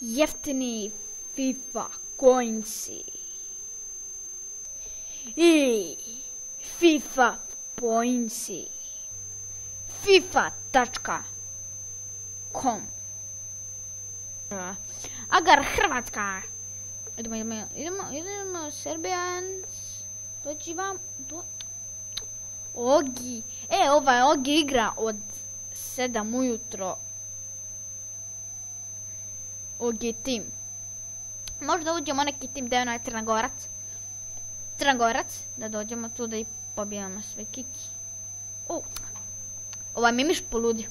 jeftini FIFA coinsi i FIFA poinsi FIFA.com Agar Hrvatska idemo Serbians doći vam Ogi Ogi igra od 7 ujutro Ogi tim možda uđemo neki tim da je onaj Crnogorac da dođemo tu da i pobijamo sve kiki ovaj mimiš poludio.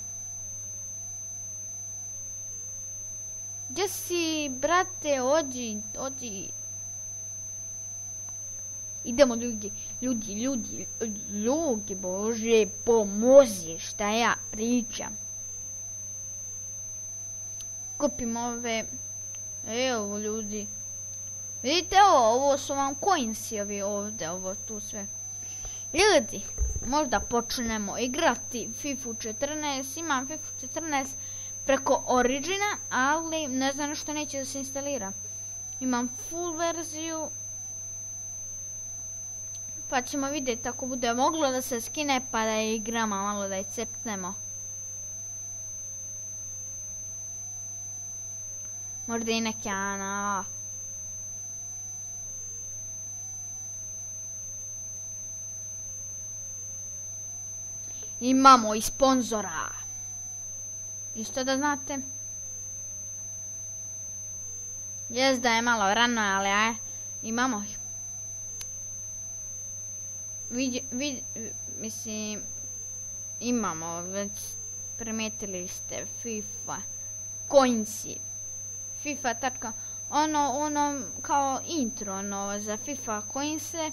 Gdje si, brate, ođi. Idemo ljudi, Bože, pomozi, šta ja pričam. Kupim ove, evo ljudi. Vidite ovo su vam coinsi ovi ovdje, ovo tu sve. Ljudi, možda počnemo igrati FIFA 14, imam FIFA 14 preko Origina, ali ne znam što neće da se instalira. Imam full verziju, pa ćemo vidjeti ako bude moglo da se skine pa da je igramo, malo da je cepnemo. Možda i neke imamo i sponzora. Isto da znate. Jest da je malo rano, ali imamo ih. Mislim, imamo, već primijetili ste FIFA coinsi. FIFA. Ono kao intro za FIFA coinse.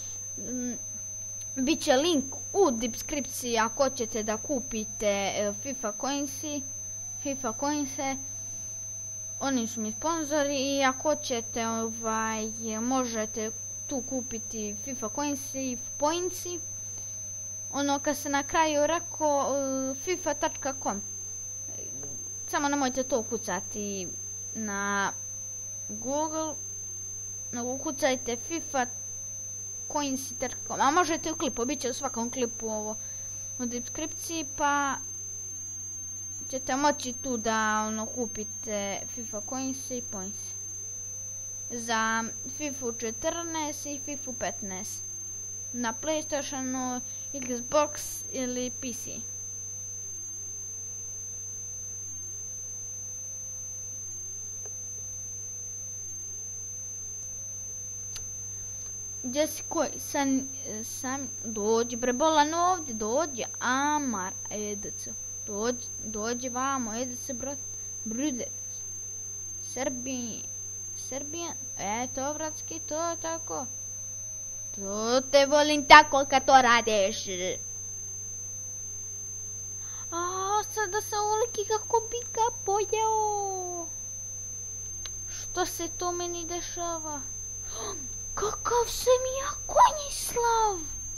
Biće link u deskripciji ako hoćete da kupite FIFA coinse. Oni su mi sponzori i ako hoćete možete tu kupiti FIFA coinsi, poinci. Ono kad se na kraju rekao FIFA.com. Samo nemojte to kucati na Google. Nego kucajte FIFA coinsi.com, a možete u klipu, bit će u svakom klipu ovo u deskripciji, pa ćete moći tu da kupite FIFA coinsi i poinsi za FIFA 14 i FIFA 15 na PlayStationu, Xbox ili PC. Gdje si koji? Sam dođi bre bolan ovdje, dođi Amar, edec. Dođi vamo, edec brat, bruder. Serbijan, to bratski, to tako. To te volim tako kad to radiš. Sada sam uliki kako bi ga pojeo. Što se to meni dešava? Kakav sam ja konjislav!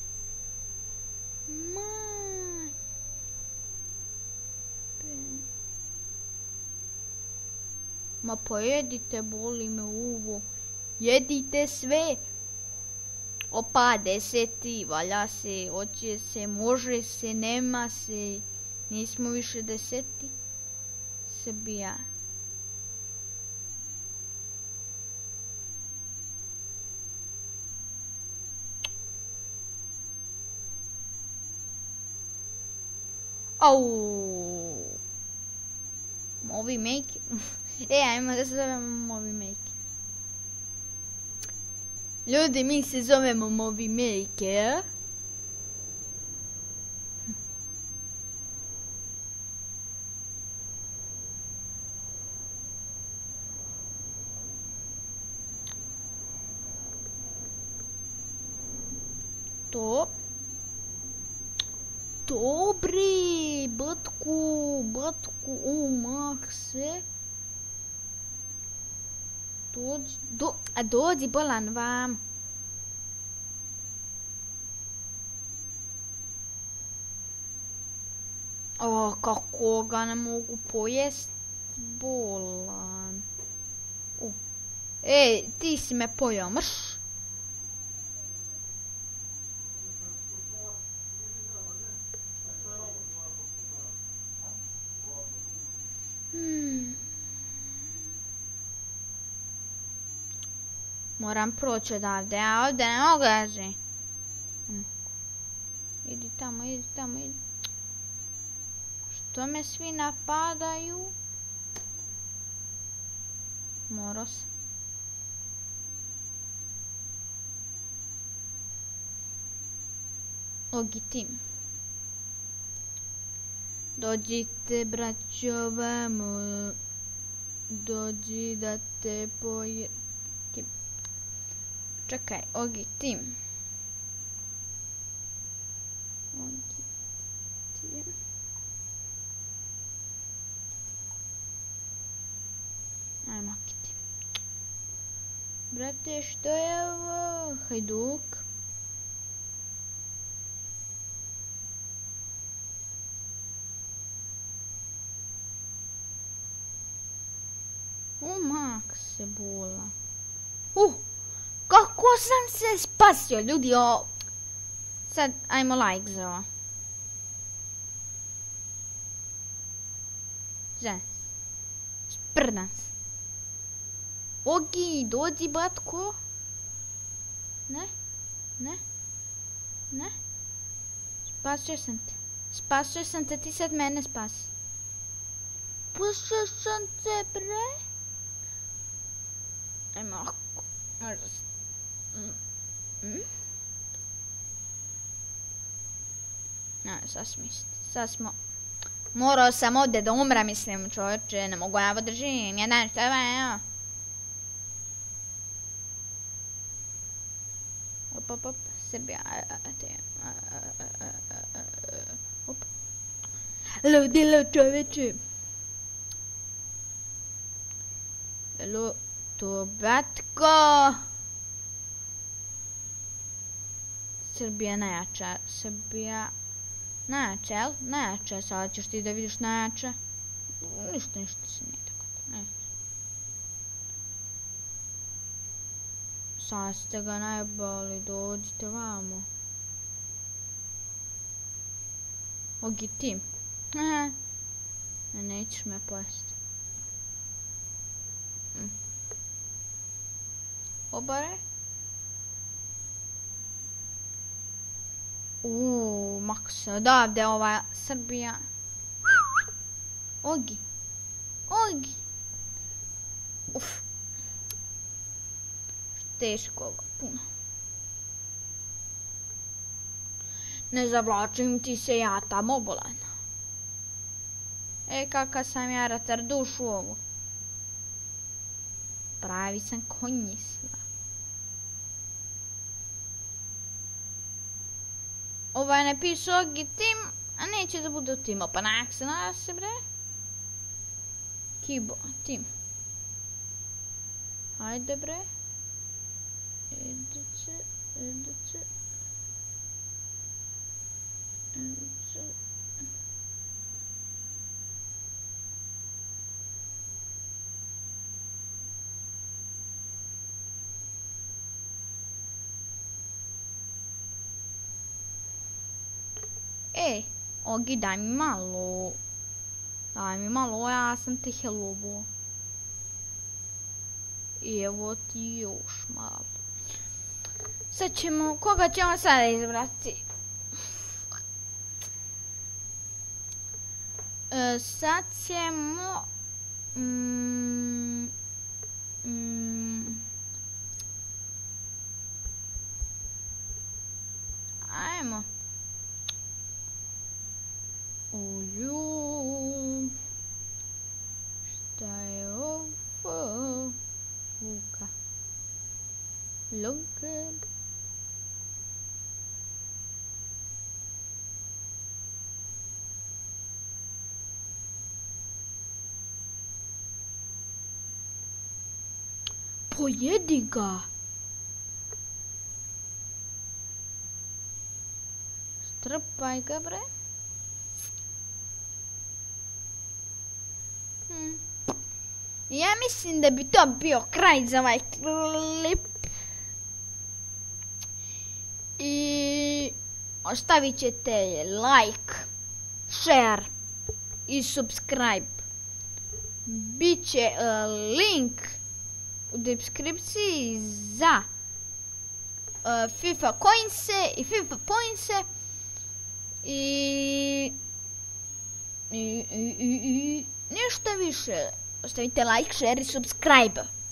Ma pojedite, boli me uvo. Jedite sve. Opa, 10. valja se, hoće se, može se, nema se. Nismo više 10. Srbija. Movie Maker. Ajmo da se zovemo Movie Maker. Ljudi, mi se zovemo Movie Maker. To. Dobri, batku, Makse. Dođi bolan vam. Kako ga ne mogu pojest bolan. Ej, ti si me pojao, mrš. Moram proći odavde, ja ovdje ne mogu jaži. Idi tamo, idi tamo, idi. Što me svi napadaju? Morao sam. Ogi tim. Dođite, braćo, vamo. Dođi da te poje... Čekaj, Ogi tim. Ogi tim. Ajmo, Ogi tim. Brate, što je ovo? Hajduk. Mak se bola. Kako sam se spasio, ljudi, sad, ajmo like za ovo. Žen. Sprdam se. Ogi, dođi, batko. Ne? Ne? Ne? Spasio sam te. Spasio sam te, ti sad mene spasi. Spasio sam te, bre. Ajmo ovako. Možda se... Sad smo... Morao sam ovdje da umra, mislim, čovječe, ne mogu ja držim, jedan što je, evo. Op, Srbija, op. Ludilo, čovječe. To batko. Srbija najjača. Srbija najjača, jel? Najjača je, sada ćeš ti da vidiš najjača. Ništa se nije tako. Ne. Sad ste ga najbali, dođite vamo. Ogi tim. Aha. Nećeš me pojesti. Obare. Maks, odavde ova Srbija. Ogi. Uf. Teško ovo, puno. Ne zavlačim ti se ja tamo bolan. Kaka sam ja ratar dušu ovo. Pravi sam konjisla. Ovaj ne piše Ogi tim, a neće da bude tim. Pa nak se nada se, bre. Kibo, tim. Hajde, bre. Iduće. Ogi, daj mi malo. Ja sam te helovo. I evo ti još malo. Sad ćemo, koga ćemo sada izbrati? Sad ćemo... Ajmo. Uju. Šta je ovo? Luka. Pojedi ga. Strpaj ga, bre. Ja mislim da bi to bio kraj za ovaj klip. I ostavit ćete like, share i subscribe. Biće link u deskripciji za FIFA coinse i FIFA pointse i ništa više. Ostavite like, share i subscribe.